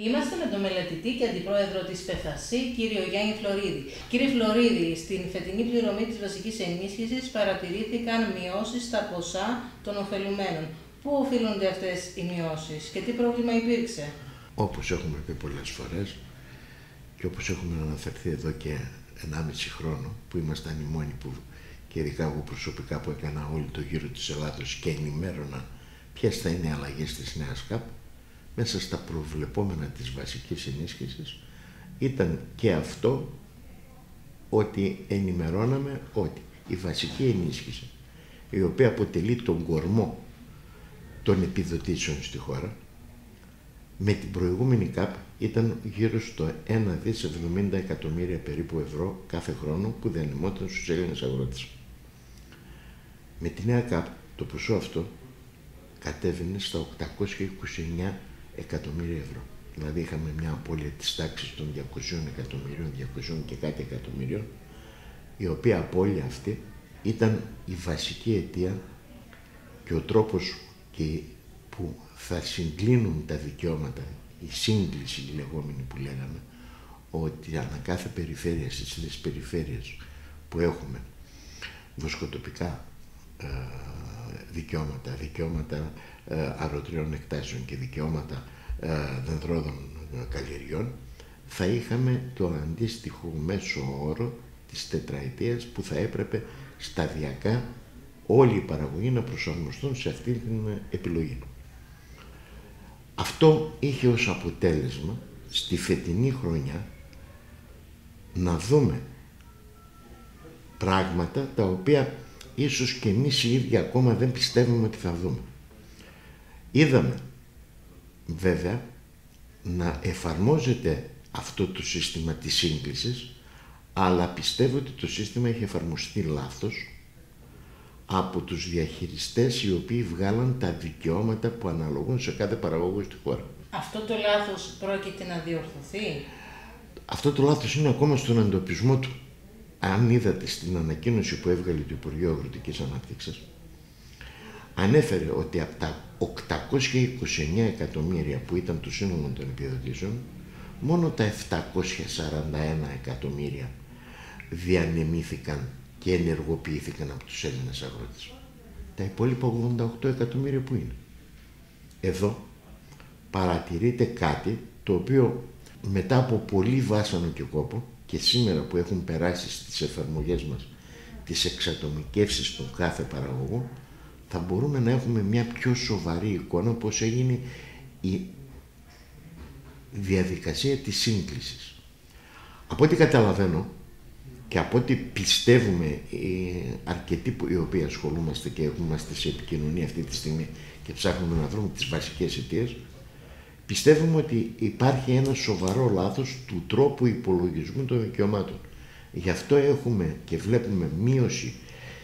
Είμαστε με τον μελετητή και αντιπρόεδρο της ΠΕΘΑΣΥ, κύριο Γιάννη Φλωρίδη. Κύριε Φλωρίδη, στην φετινή πληρωμή της βασικής ενίσχυσης παρατηρήθηκαν μειώσεις στα ποσά των ωφελουμένων. Πού οφείλονται αυτές οι μειώσεις και τι πρόβλημα υπήρξε? Όπως έχουμε πει πολλές φορές και όπως έχουμε αναφερθεί εδώ και 1,5 χρόνο, που ήμασταν οι μόνοι που, και ειδικά εγώ προσωπικά, που έκανα όλο το γύρο της Ελλάδος και ενημέρωνα ποιες θα είναι οι αλλαγές της νέας ΚΑΠ, μέσα στα προβλεπόμενα της βασικής ενίσχυσης ήταν και αυτό, ότι ενημερώναμε ότι η βασική ενίσχυση, η οποία αποτελεί τον κορμό των επιδοτήσεων στη χώρα, με την προηγούμενη ΚΑΠ ήταν γύρω στο 1,70 εκατομμύρια περίπου ευρώ κάθε χρόνο που διανεμόταν στους Έλληνες αγρότες. Με τη νέα ΚΑΠ το ποσό αυτό κατέβαινε στα 829 εκατομμύρια ευρώ. Δηλαδή είχαμε μια απώλεια της τάξης των 200 εκατομμυρίων, 200 και κάτι εκατομμυρίων, η οποία απώλεια αυτή ήταν η βασική αιτία και ο τρόπος που θα συγκλίνουν τα δικαιώματα, η σύγκληση η λεγόμενη που λέγαμε, ότι ανά κάθε περιφέρεια, στις τρεις περιφέρειες που έχουμε βοσκοτοπικά δικαιώματα αρωτριών εκτάσεων και δικαιώματα δεντρόδων καλλιεργιών, θα είχαμε το αντίστοιχο μέσο όρο της τετραετίας που θα έπρεπε σταδιακά όλοι οι παραγωγοί να προσαρμοστούν σε αυτή την επιλογή. Αυτό είχε ως αποτέλεσμα στη φετινή χρονιά να δούμε πράγματα τα οποία ίσως και εμείς οι ίδιοι ακόμα δεν πιστεύουμε ότι θα δούμε. Είδαμε βέβαια να εφαρμόζεται αυτό το σύστημα της σύγκλησης, αλλά πιστεύω ότι το σύστημα έχει εφαρμοστεί λάθος από τους διαχειριστές οι οποίοι βγάλαν τα δικαιώματα που αναλογούν σε κάθε παραγωγό στη χώρα. Αυτό το λάθος πρόκειται να διορθωθεί? Αυτό το λάθος είναι ακόμα στον εντοπισμό του. Αν είδατε στην ανακοίνωση που έβγαλε το Υπουργείο Αγροτικής Ανάπτυξης, ανέφερε ότι από τα 829 εκατομμύρια που ήταν το σύνολο των επιδοτήσεων, μόνο τα 741 εκατομμύρια διανεμήθηκαν και ενεργοποιήθηκαν από τους Έλληνες αγρότες. Τα υπόλοιπα 88 εκατομμύρια που είναι? Εδώ παρατηρείται κάτι το οποίο μετά από πολύ βάσανο και κόπο, και σήμερα που έχουν περάσει στις εφαρμογές μας τις εξατομικεύσεις των κάθε παραγωγού, θα μπορούμε να έχουμε μια πιο σοβαρή εικόνα πώς έγινε η διαδικασία της σύγκλησης. Από ό,τι καταλαβαίνω και από ό,τι πιστεύουμε αρκετοί οι οποίοι ασχολούμαστε και είμαστε σε επικοινωνία αυτή τη στιγμή και ψάχνουμε να βρούμε τις βασικές αιτίες, πιστεύουμε ότι υπάρχει ένα σοβαρό λάθος του τρόπου υπολογισμού των δικαιωμάτων. Γι' αυτό έχουμε και βλέπουμε μείωση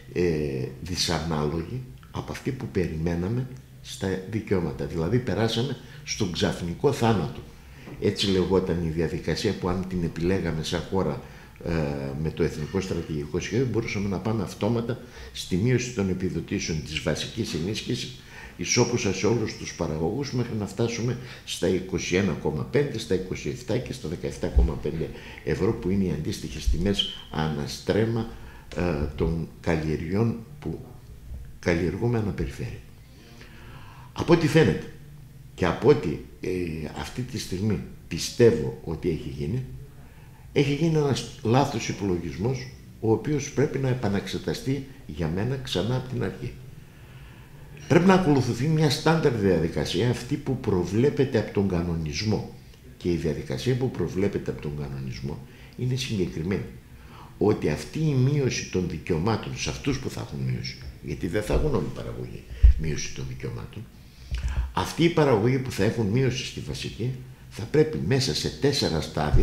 δυσανάλογη από αυτή που περιμέναμε στα δικαιώματα. Δηλαδή περάσαμε στον ξαφνικό θάνατο. Έτσι λεγόταν η διαδικασία που αν την επιλέγαμε σαν χώρα με το Εθνικό Στρατηγικό Σχέδιο, μπορούσαμε να πάμε αυτόματα στη μείωση των επιδοτήσεων της βασικής ενίσχυσης ισόπουσα σε όλους τους παραγωγούς, μέχρι να φτάσουμε στα 21,5, στα 27 και στα 17,5 ευρώ που είναι οι αντίστοιχες τιμές αναστρέμα των καλλιεργειών που καλλιεργούμε αναπεριφέρεια. Από ό,τι φαίνεται και από ό,τι αυτή τη στιγμή πιστεύω ότι έχει γίνει ένας λάθος υπολογισμός, ο οποίος πρέπει να επαναξεταστεί για μένα ξανά από την αρχή. Πρέπει να ακολουθηθεί μια στάνταρ διαδικασία, αυτή που προβλέπεται από τον κανονισμό. Και η διαδικασία που προβλέπεται από τον κανονισμό είναι συγκεκριμένη. Ότι αυτή η μείωση των δικαιωμάτων σε αυτούς που θα έχουν μείωση, γιατί δεν θα έχουν όλοι οι παραγωγοί μείωση των δικαιωμάτων, αυτοί οι παραγωγοί που θα έχουν μείωση στη βασική θα πρέπει μέσα σε 4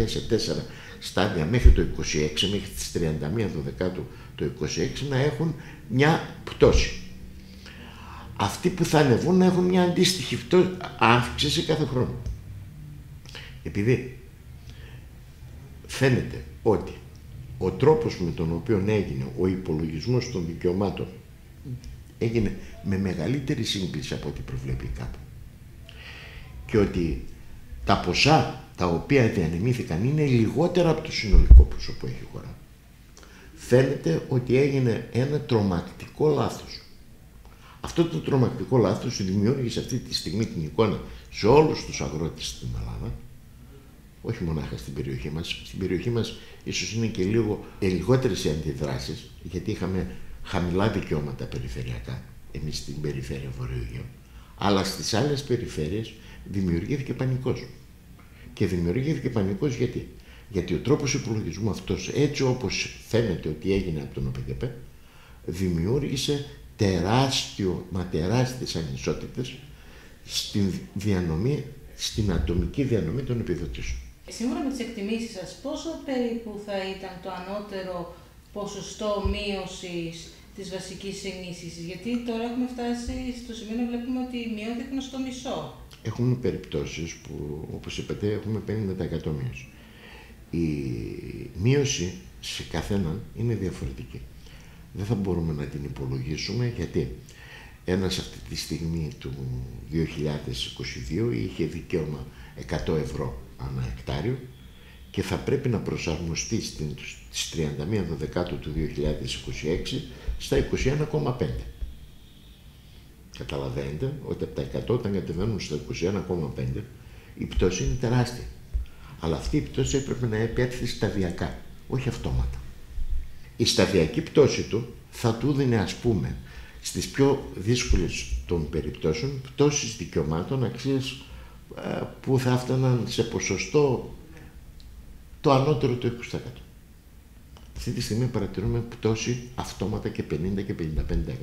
στάδια μέχρι το 26, μέχρι τις 31 Δεκάτου το 26 να έχουν μια πτώση. Αυτοί που θα ανεβούν να έχουν μια αντίστοιχη αύξηση κάθε χρόνο. Επειδή φαίνεται ότι ο τρόπος με τον οποίο έγινε ο υπολογισμός των δικαιωμάτων έγινε με μεγαλύτερη σύγκληση από ό,τι προβλέπει η ΚΑΠ, και ότι τα ποσά τα οποία διανεμήθηκαν είναι λιγότερα από το συνολικό ποσό που έχει η χώρα. Φαίνεται ότι έγινε ένα τρομακτικό λάθος. Αυτό το τρομακτικό λάθος δημιούργησε αυτή τη στιγμή την εικόνα σε όλους τους αγρότες στην Ελλάδα, όχι μονάχα στην περιοχή μας. Στην περιοχή μας ίσως είναι και λιγότερες οι αντιδράσεις, γιατί είχαμε χαμηλά δικαιώματα περιφερειακά, εμείς στην περιφέρεια Βορειοαιγαίου. Αλλά στις άλλες περιφέρειες δημιουργήθηκε πανικός. Και δημιουργήθηκε πανικός γιατί ο τρόπος υπολογισμού αυτός, έτσι όπως φαίνεται ότι έγινε από τον ΟΠΚΠ, δημιούργησε τεράστιες ανισότητες στην ατομική διανομή των επιδοτήσεων. Σύμφωνα με τις εκτιμήσεις σας, πόσο περίπου θα ήταν το ανώτερο ποσοστό μείωσης της βασικής ενίσχυσης? Γιατί τώρα έχουμε φτάσει στο σημείο να βλέπουμε ότι μειώθηκαν στο μισό. Έχουμε περιπτώσεις που, όπως είπατε, έχουμε 50% μείωση. Η μείωση σε καθέναν είναι διαφορετική. Δεν θα μπορούμε να την υπολογίσουμε, γιατί ένας αυτή τη στιγμή του 2022 είχε δικαίωμα 100 ευρώ ανά εκτάριο και θα πρέπει να προσαρμοστεί στις 31 Δεκάτου του 2026 στα 21,5. Καταλαβαίνετε ότι από τα 100 όταν κατεβαίνουν στα 21,5 η πτώση είναι τεράστια. Αλλά αυτή η πτώση έπρεπε να επέρθει σταδιακά, όχι αυτόματα. Η σταδιακή πτώση του θα του δίνει, ας πούμε, στις πιο δύσκολες των περιπτώσεων πτώσεις δικαιωμάτων αξίες που θα έφταναν σε ποσοστό το ανώτερο του 20%. Αυτή τη στιγμή παρατηρούμε πτώση αυτόματα και 50% και 55%.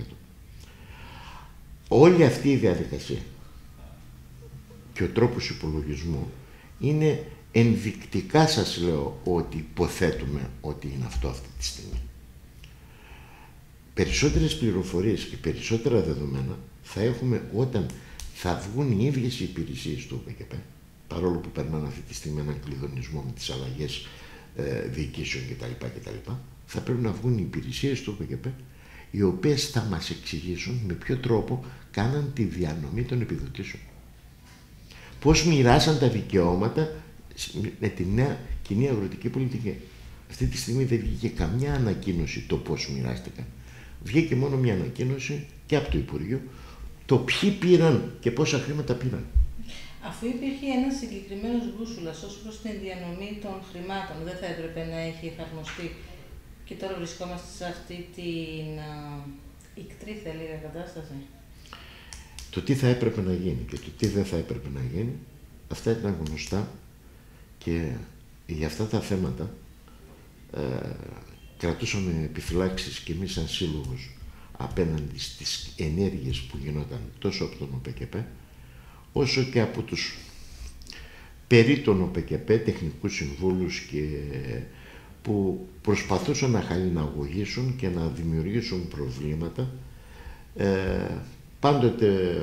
Όλη αυτή η διαδικασία και ο τρόπος υπολογισμού είναι ενδεικτικά, σας λέω, ότι υποθέτουμε ότι είναι αυτό αυτή τη στιγμή. Περισσότερες πληροφορίες και περισσότερα δεδομένα θα έχουμε όταν θα βγουν οι ίδιες οι υπηρεσίες του ΟΠΚΠ, παρόλο που περνάνε αυτή τη στιγμή έναν κλειδονισμό με τις αλλαγές διοικήσεων κτλ. Θα πρέπει να βγουν οι υπηρεσίες του ΟΠΚΠ, οι οποίες θα μας εξηγήσουν με ποιο τρόπο κάναν τη διανομή των επιδοτήσεων. Πώς μοιράσαν τα δικαιώματα με τη νέα κοινή αγροτική πολιτική. Αυτή τη στιγμή δεν βγήκε καμιά ανακοίνωση το πώς μοιράστηκαν. Βγήκε μόνο μια ανακοίνωση και από το Υπουργείο το ποιοι πήραν και πόσα χρήματα πήραν. Αφού υπήρχε ένας συγκεκριμένος μπούσουλας ως προς την διανομή των χρημάτων, δεν θα έπρεπε να έχει εφαρμοστεί? Και τώρα βρισκόμαστε σε αυτή την ικτρή, θα έλεγα, κατάσταση. Το τι θα έπρεπε να γίνει και το τι δεν θα έπρεπε να γίνει, αυτά ήταν γνωστά και για αυτά τα θέματα κρατούσαμε επιφυλάξεις και εμείς σαν σύλλογος απέναντι στις ενέργειες που γινόταν τόσο από τον ΟΠΚΠ όσο και από τους περί τον ΟΠΚΠ τεχνικούς συμβούλους και που προσπαθούσαν να χαλιναγωγήσουν και να δημιουργήσουν προβλήματα πάντοτε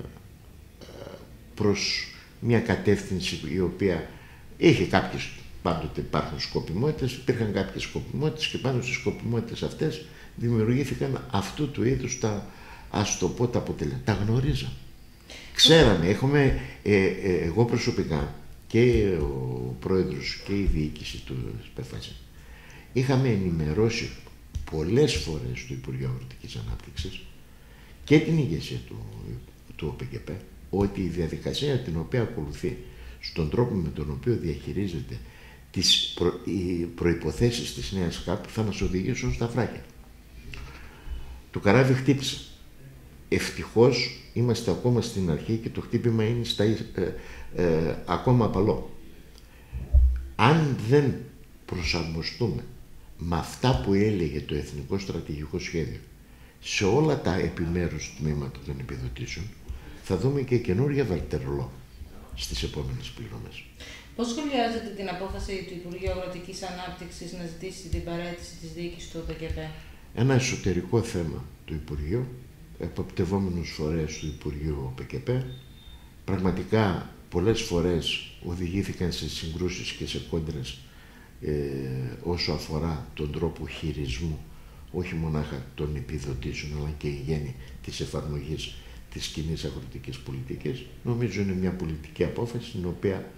προς μια κατεύθυνση η οποία είχε κάποιες, πάντοτε υπάρχουν σκοπιμότητες, υπήρχαν κάποιες σκοπιμότητες και πάνω στις σκοπιμότητες αυτές δημιουργήθηκαν αυτού του είδους τα, ας το πω, τα αποτελέσματα. Τα γνωρίζαμε. Ξέραμε, εγώ προσωπικά και ο πρόεδρος και η διοίκηση του ΠΕΦΑΣΕ είχαμε ενημερώσει πολλές φορές του Υπουργείου Αγροτικής Ανάπτυξης και την ηγεσία του ΟΠΚΠ ότι η διαδικασία την οποία ακολουθεί στον τρόπο με τον οποίο διαχειρίζεται τις προϋποθέσεις της νέας ΚΑΠ θα μας οδηγήσουν στα βράχια. Το καράβι χτύπησε. Ευτυχώς είμαστε ακόμα στην αρχή και το χτύπημα είναι ακόμα απαλό. Αν δεν προσαρμοστούμε με αυτά που έλεγε το Εθνικό Στρατηγικό Σχέδιο σε όλα τα επιμέρους τμήματα των επιδοτήσεων, θα δούμε και καινούργια βαρτερολό στις επόμενες πληρωμές. Πώς σχολιάζετε την απόφαση του Υπουργείου Αγροτικής Ανάπτυξης να ζητήσει την παραίτηση της διοίκησης του ΟΠΚΠ? Ένα εσωτερικό θέμα του Υπουργείου, εποπτευόμενους φορές του Υπουργείου ΟΠΚΠ, πραγματικά πολλές φορές οδηγήθηκαν σε συγκρούσεις και σε κόντρες όσο αφορά τον τρόπο χειρισμού όχι μονάχα των επιδοτήσεων αλλά και η γέννη της εφαρμογής της κοινής αγροτικής πολιτικής. Νομίζω είναι μια πολιτική απόφαση την οποία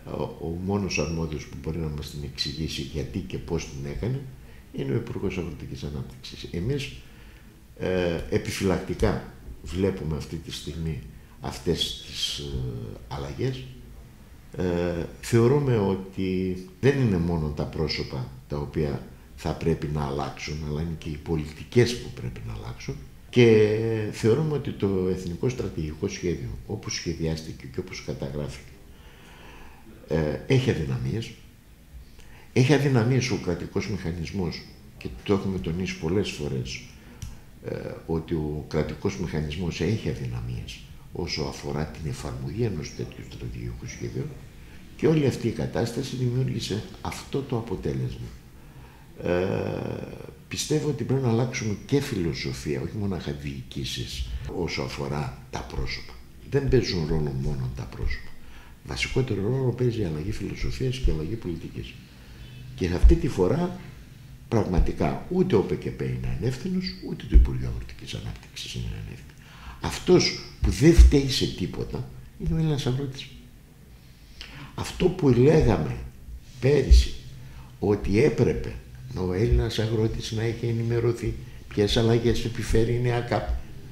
ο μόνος αρμόδιος που μπορεί να μας την εξηγήσει γιατί και πώς την έκανε είναι ο Υπουργός Αγροτικής Ανάπτυξης. Εμείς επιφυλακτικά βλέπουμε αυτή τη στιγμή αυτές τις αλλαγές. Θεωρούμε ότι δεν είναι μόνο τα πρόσωπα τα οποία θα πρέπει να αλλάξουν, αλλά είναι και οι πολιτικές που πρέπει να αλλάξουν, και θεωρούμε ότι το Εθνικό Στρατηγικό Σχέδιο, όπως σχεδιάστηκε και όπως καταγράφηκε, έχει αδυναμίες. Έχει αδυναμίες ο κρατικός μηχανισμός, και το έχουμε τονίσει πολλές φορές, ότι ο κρατικός μηχανισμός έχει αδυναμίες όσο αφορά την εφαρμογή ενός τέτοιου στρατηγικού σχέδιου, και όλη αυτή η κατάσταση δημιούργησε αυτό το αποτέλεσμα. Πιστεύω ότι πρέπει να αλλάξουμε και φιλοσοφία, όχι μόνο διοικήσεις, όσο αφορά τα πρόσωπα. Δεν παίζουν ρόλο μόνο τα πρόσωπα. Βασικότερο ρόλο παίζει η αλλαγή φιλοσοφίας και η αλλαγή πολιτικής. Και αυτή τη φορά πραγματικά ούτε ο ΠΚΠ είναι ανεύθυνος, ούτε το Υπουργείο Αγροτικής Ανάπτυξης είναι ανεύθυνο. Αυτός που δεν φταίει σε τίποτα είναι ο Έλληνας αγρότης. Αυτό που λέγαμε πέρυσι, ότι έπρεπε ο Έλληνας αγρότης να έχει ενημερωθεί ποιες αλλαγές επιφέρει η νέα ΚΑΠ,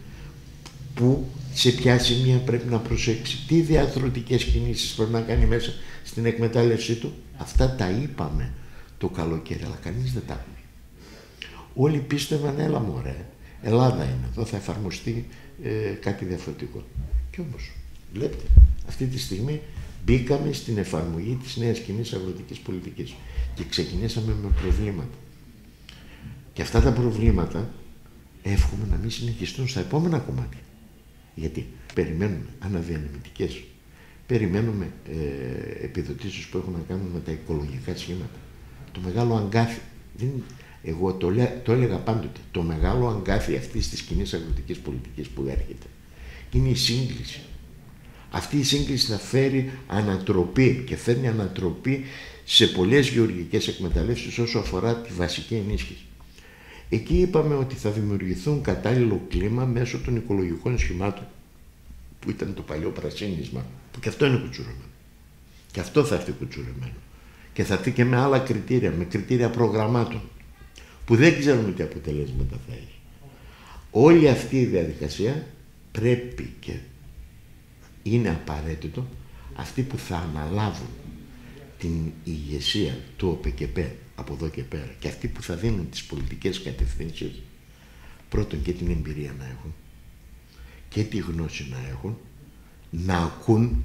που σε ποια σημεία πρέπει να προσέξει, τι διαρθρωτικές κινήσεις πρέπει να κάνει μέσα στην εκμετάλλευσή του. Αυτά τα είπαμε το καλοκαίρι, αλλά κανείς δεν τα είπε. Όλοι πίστευαν, έλα μωρέ, Ελλάδα είναι, εδώ θα εφαρμοστεί κάτι διαφορετικό. Και όμως, βλέπετε, αυτή τη στιγμή μπήκαμε στην εφαρμογή της νέας κοινής αγροτικής πολιτικής και ξεκινήσαμε με προβλήματα. Και αυτά τα προβλήματα εύχομαι να μην συνεχιστούν στα επόμενα κομμάτια. Γιατί περιμένουμε αναδιανεμητικές, περιμένουμε επιδοτήσεις που έχουν να κάνουν με τα οικολογικά σχήματα. Το μεγάλο αγκάθι, εγώ το έλεγα πάντοτε, το μεγάλο αγκάθι αυτής της κοινής αγροτικής πολιτικής που έρχεται είναι η σύγκληση. Αυτή η σύγκληση θα φέρει ανατροπή, και φέρνει ανατροπή σε πολλές γεωργικές εκμεταλλεύσεις όσο αφορά τη βασική ενίσχυση. Εκεί είπαμε ότι θα δημιουργηθούν κατάλληλο κλίμα μέσω των οικολογικών σχημάτων, που ήταν το παλιό πρασίνισμα, που και αυτό είναι κουτσουρεμένο. Και αυτό θα έρθει κουτσουρεμένο. Και θα έρθει και με άλλα κριτήρια, με κριτήρια προγραμμάτων, που δεν ξέρουμε τι αποτελέσματα θα έχει. Όλη αυτή η διαδικασία πρέπει, και είναι απαραίτητο, αυτοί που θα αναλάβουν την ηγεσία του ΟΠΚΠ από εδώ και πέρα, και αυτοί που θα δίνουν τις πολιτικές κατευθύνσεις, πρώτον και την εμπειρία να έχουν και τη γνώση να έχουν, να ακούν,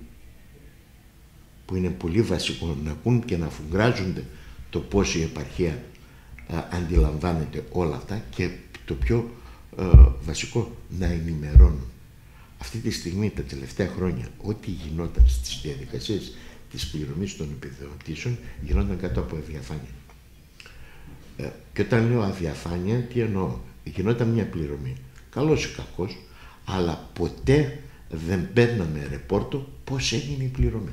που είναι πολύ βασικό, να ακούν και να φουγκράζονται το πώς η επαρχία αντιλαμβάνεται όλα αυτά, και το πιο βασικό, να ενημερώνουν. Αυτή τη στιγμή, τα τελευταία χρόνια, ό,τι γινόταν στις διαδικασίες της πληρωμής των επιδοτήσεων γινόταν κάτω από αδιαφάνεια. Και όταν λέω αδιαφάνεια, τι εννοώ? Γινόταν μια πληρωμή, καλός ή κακός, αλλά ποτέ δεν παίρναμε ρεπόρτο πώς έγινε η πληρωμή.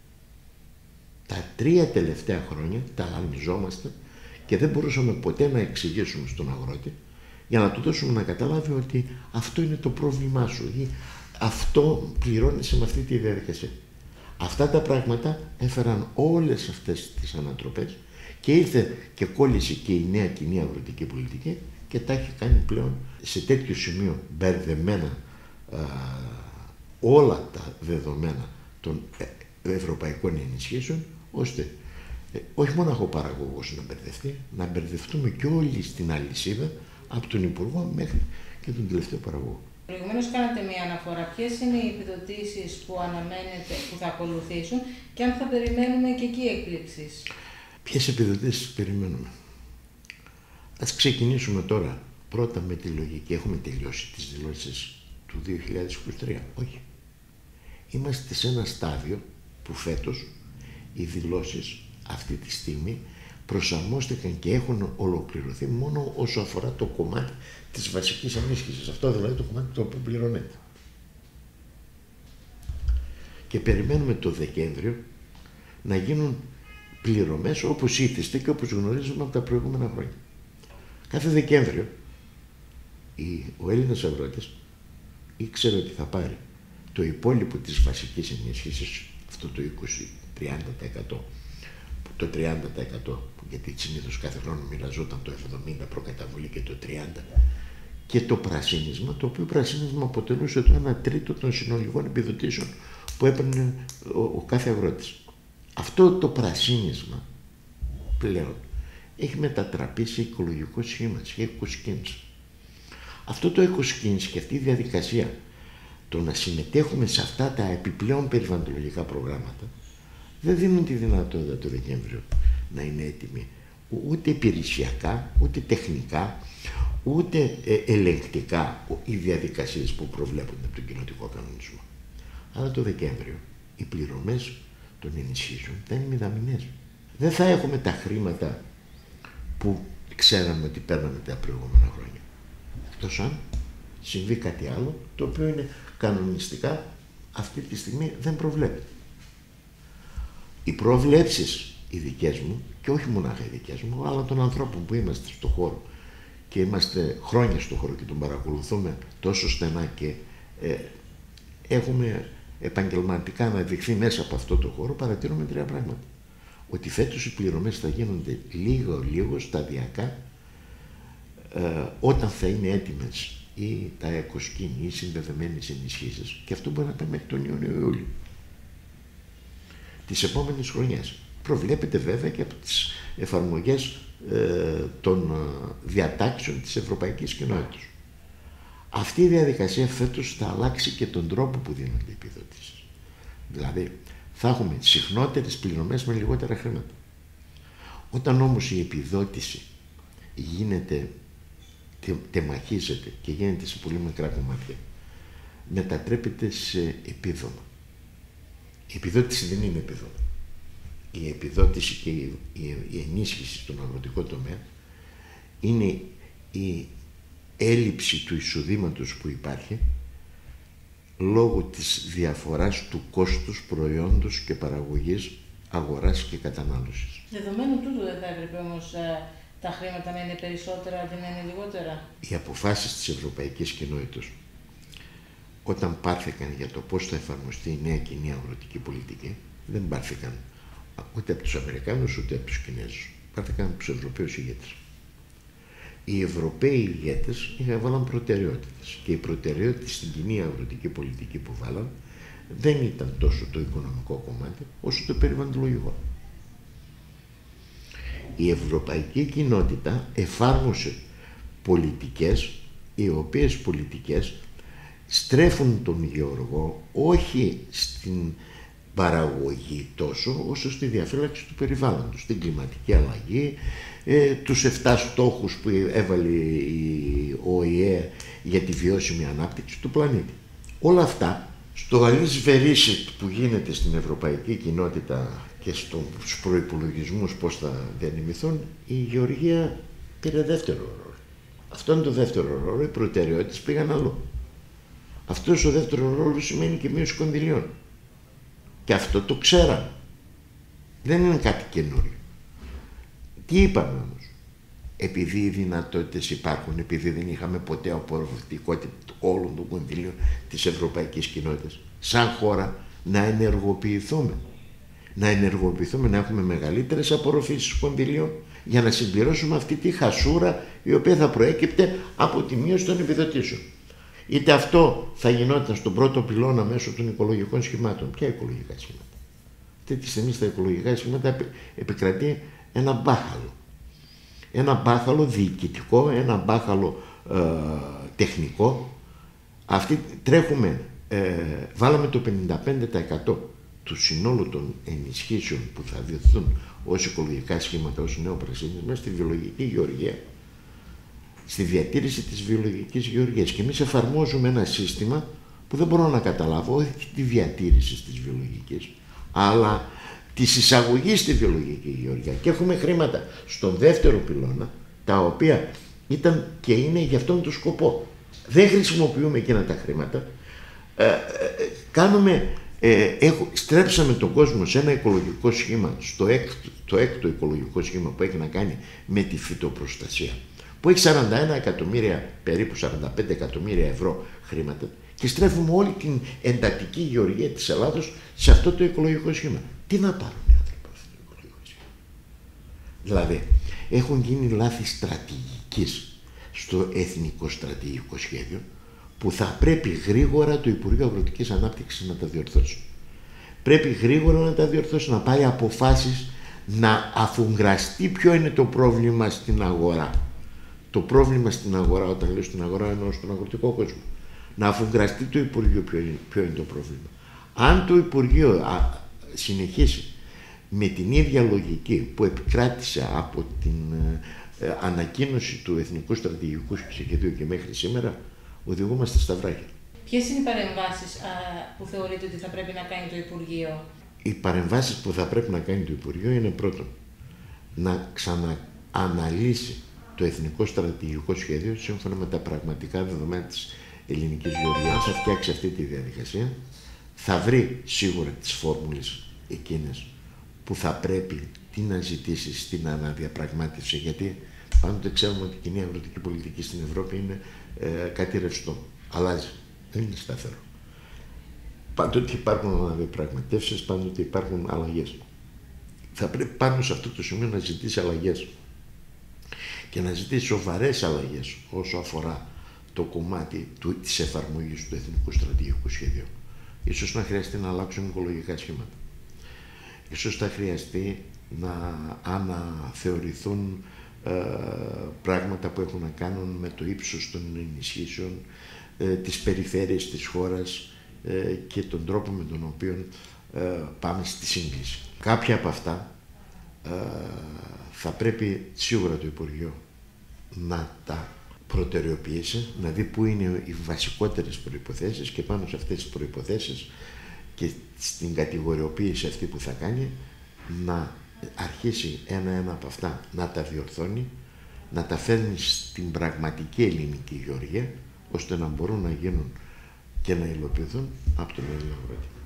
Τα 3 τελευταία χρόνια τα αλμιζόμαστε και δεν μπορούσαμε ποτέ να εξηγήσουμε στον αγρότη, για να του δώσουμε να καταλάβει ότι αυτό είναι το πρόβλημά σου ή αυτό πληρώνεσαι με αυτή τη διαδικασία. Αυτά τα πράγματα έφεραν όλες αυτές τις ανατροπές, και ήρθε και κόλλησε και η νέα κοινή αγροτική πολιτική και τα έχει κάνει πλέον σε τέτοιο σημείο μπερδεμένα όλα τα δεδομένα των ευρωπαϊκών ενισχύσεων, ώστε όχι μόνο ο παραγωγός να μπερδευτεί, να μπερδευτούμε και όλοι στην αλυσίδα, από τον Υπουργό μέχρι και τον τελευταίο παραγωγό. Προηγουμένως κάνατε μια αναφορά. Ποιες είναι οι επιδοτήσεις που αναμένετε, που θα ακολουθήσουν, και αν θα περιμένουμε και εκεί εκπλήξεις? Ποιες επιδοτήσεις περιμένουμε? Ας ξεκινήσουμε τώρα πρώτα με τη λογική. Έχουμε τελειώσει τις δηλώσεις του 2023? Όχι. Είμαστε σε ένα στάδιο που φέτος οι δηλώσεις αυτή τη στιγμή προσαρμόστηκαν και έχουν ολοκληρωθεί μόνο όσο αφορά το κομμάτι της βασικής ενίσχυσης. Αυτό δηλαδή το κομμάτι το οποίο πληρώνεται. Και περιμένουμε το Δεκέμβριο να γίνουν πληρωμές όπως ήθιστε και όπως γνωρίζουμε από τα προηγούμενα χρόνια. Κάθε Δεκέμβριο ο Έλληνας αγρότης ήξερε ότι θα πάρει το υπόλοιπο της βασικής ενίσχυσης, αυτό το 30%. Το 30%, γιατί συνήθως κάθε χρόνο μοιραζόταν το 70% προκαταβολή και το 30%, και το πρασίνισμα, το οποίο πρασίνισμα αποτελούσε το 1/3 των συνολικών επιδοτήσεων που έπαιρνε ο κάθε αγρότης. Αυτό το πρασίνισμα πλέον έχει μετατραπεί σε οικολογικό σχήμα, σε eco-schemes. Αυτό το eco-schemes και αυτή η διαδικασία, το να συμμετέχουμε σε αυτά τα επιπλέον περιβαλλοντολογικά προγράμματα, δεν δίνουν τη δυνατότητα το Δεκέμβριο να είναι έτοιμοι ούτε υπηρεσιακά, ούτε τεχνικά, ούτε ελεγκτικά οι διαδικασίες που προβλέπονται από τον κοινοτικό κανονισμό. Αλλά το Δεκέμβριο οι πληρωμές των ενισχύσεων θα είναι μηδαμινές. Δεν θα έχουμε τα χρήματα που ξέραμε ότι παίρναμε τα προηγούμενα χρόνια. Εκτός αν συμβεί κάτι άλλο, το οποίο είναι κανονιστικά αυτή τη στιγμή δεν προβλέπεται. Οι προβλέψεις οι δικές μου, και όχι μονάχα οι δικές μου, αλλά των ανθρώπων που είμαστε στο χώρο και είμαστε χρόνια στο χώρο και τον παρακολουθούμε τόσο στενά και έχουμε επαγγελματικά αναδειχθεί μέσα από αυτό το χώρο, παρατηρούμε τρία πράγματα. Ότι φέτος οι πληρωμές θα γίνονται λίγο σταδιακά, όταν θα είναι έτοιμες ή τα eco-schemes ή συνδεδεμένες ενισχύσεις, και αυτό μπορεί να πάει μέχρι τον Ιούνιο-Ιούλιο της επόμενης χρονιάς. Προβλέπεται βέβαια και από τις εφαρμογές των διατάξεων της Ευρωπαϊκής Κοινότητας. Αυτή η διαδικασία φέτος θα αλλάξει και τον τρόπο που δίνονται οι επιδοτήσεις. Δηλαδή θα έχουμε συχνότερες πληρωμές με λιγότερα χρήματα. Όταν όμως η επιδότηση γίνεται, τεμαχίζεται και γίνεται σε πολύ μικρά κομμάτια, μετατρέπεται σε επίδομα. Η επιδότηση δεν είναι επίδομα. Η επιδότηση και η ενίσχυση στον αγροτικό τομέα είναι η έλλειψη του εισοδήματος που υπάρχει λόγω της διαφοράς του κόστους προϊόντος και παραγωγής, αγοράς και κατανάλωσης. Δεδομένου τούτου δεν θα έπρεπε όμως τα χρήματα να είναι περισσότερα αντί να είναι λιγότερα? Οι αποφάσεις της Ευρωπαϊκής Κοινότητας, όταν πάρθηκαν για το πώς θα εφαρμοστεί η νέα κοινή αγροτική πολιτική, δεν πάρθηκαν ούτε από τους Αμερικάνους ούτε από τους Κινέζους. Πάρθηκαν από τους Ευρωπαίους ηγέτες. Οι Ευρωπαίοι ηγέτες βάλαν προτεραιότητες, και οι προτεραιότητες στην κοινή αγροτική πολιτική που βάλαν δεν ήταν τόσο το οικονομικό κομμάτι όσο το περιβαλλοντολογικό. Η Ευρωπαϊκή Κοινότητα εφάρμοσε πολιτικές, οι οποίες πολιτικές στρέφουν τον γεωργό όχι στην παραγωγή τόσο όσο στη διαφύλαξη του περιβάλλοντος, την κλιματική αλλαγή, τους 7 στόχους που έβαλε η ΟΗΕ για τη βιώσιμη ανάπτυξη του πλανήτη. Όλα αυτά στο γαλής βερίσιτ που γίνεται στην Ευρωπαϊκή Κοινότητα και στους προϋπολογισμούς πώς θα διανεμηθούν, η Γεωργία πήρε δεύτερο ρόλο. Αυτό είναι το δεύτερο ρόλο, οι προτεραιότητες πήγαν αλλού. Αυτός ο δεύτερο ρόλος σημαίνει και μείωση κονδυλίων. Και αυτό το ξέραμε. Δεν είναι κάτι καινούριο. Τι είπαμε όμως? Επειδή οι δυνατότητες υπάρχουν, επειδή δεν είχαμε ποτέ απορροφητικότητα όλων των κονδυλίων της Ευρωπαϊκής Κοινότητας, σαν χώρα να ενεργοποιηθούμε. Να έχουμε μεγαλύτερες απορροφήσεις κονδυλίων για να συμπληρώσουμε αυτή τη χασούρα η οποία θα προέκυπτε από τη μείωση των επιδοτήσεων. Είτε αυτό θα γινόταν στον πρώτο πυλώνα μέσω των οικολογικών σχημάτων. Ποια οικολογικά σχήματα? Αυτή τη στιγμή στα οικολογικά σχήματα επικρατεί ένα μπάχαλο. Ένα μπάχαλο διοικητικό, ένα μπάχαλο τεχνικό. Βάλαμε το 55% του συνόλου των ενισχύσεων που θα διωθούν ως οικολογικά σχήματα, ως νέο πρασίνισμα, στη βιολογική γεωργία, στη διατήρηση της βιολογικής γεωργίας. Και εμείς εφαρμόζουμε ένα σύστημα που δεν μπορώ να καταλάβω, όχι τη διατήρηση της βιολογικής, αλλά της εισαγωγής στη βιολογική γεωργία. Και έχουμε χρήματα στον δεύτερο πυλώνα, τα οποία ήταν και είναι για αυτόν τον σκοπό. Δεν χρησιμοποιούμε εκείνα τα χρήματα. Στρέψαμε τον κόσμο σε ένα οικολογικό σχήμα, το έκτο οικολογικό σχήμα που έχει να κάνει με τη φυτοπροστασία, που έχει 41 εκατομμύρια, περίπου 45 εκατομμύρια ευρώ χρήματα, και στρέφουμε όλη την εντατική γεωργία της Ελλάδος σε αυτό το οικολογικό σχήμα. Τι να πάρουν οι άνθρωποι από αυτό το Υπουργείο Γεωργίας? Δηλαδή, έχουν γίνει λάθη στρατηγικής στο Εθνικό Στρατηγικό Σχέδιο, που θα πρέπει γρήγορα το Υπουργείο Αγροτικής Ανάπτυξης να τα διορθώσει. Πρέπει γρήγορα να τα διορθώσει, να πάρει αποφάσεις, να αφουγκραστεί ποιο είναι το πρόβλημα στην αγορά. Το πρόβλημα στην αγορά, όταν λέω στην αγορά, εννοώ στον αγροτικό κόσμο. Να αφουγκραστεί το Υπουργείο ποιο είναι το πρόβλημα. Αν το Υπουργείο συνεχίσει με την ίδια λογική που επικράτησε από την ανακοίνωση του Εθνικού Στρατηγικού Σχεδίου και μέχρι σήμερα, οδηγούμαστε στα βράχια. Ποιες είναι οι παρεμβάσεις που θεωρείτε ότι θα πρέπει να κάνει το Υπουργείο? Οι παρεμβάσεις που θα πρέπει να κάνει το Υπουργείο είναι πρώτον, να ξανααναλύσει το Εθνικό Στρατηγικό Σχέδιο σύμφωνα με τα πραγματικά δεδομένα της ελληνικής γεωργίας, θα φτιάξει αυτή τη διαδικασία, θα βρει σίγουρα τις φόρμουλες εκείνες που θα πρέπει τι να ζητήσει στην αναδιαπραγμάτευση, γιατί πάντοτε ξέρουμε ότι η κοινή αγροτική πολιτική στην Ευρώπη είναι κάτι ρευστό. Αλλάζει. Δεν είναι σταθερό. Πάντοτε υπάρχουν αναδιαπραγματεύσεις, πάντοτε υπάρχουν αλλαγές. Θα πρέπει πάνω σε αυτό το σημείο να ζητήσει αλλαγές και να ζητήσει σοβαρές αλλαγές όσο αφορά το κομμάτι της εφαρμογής του Εθνικού Στρατηγικού Σχεδίου. Ίσως να χρειαστεί να αλλάξουν οικολογικά σχήματα. Ίσως θα χρειαστεί να αναθεωρηθούν πράγματα που έχουν να κάνουν με το ύψος των ενισχύσεων, τις περιφέρειες της χώρας και τον τρόπο με τον οποίο πάμε στη σύγκληση. Κάποια από αυτά θα πρέπει σίγουρα το Υπουργείο να τα προτεραιοποιήσει, να δει πού είναι οι βασικότερες προϋποθέσεις και πάνω σε αυτές τις προϋποθέσεις και στην κατηγοριοποίηση αυτή που θα κάνει να αρχίσει ένα-ένα από αυτά να τα διορθώνει, να τα φέρνει στην πραγματική ελληνική γεωργία, ώστε να μπορούν να γίνουν και να υλοποιηθούν από τον Έλληνα αγρότη.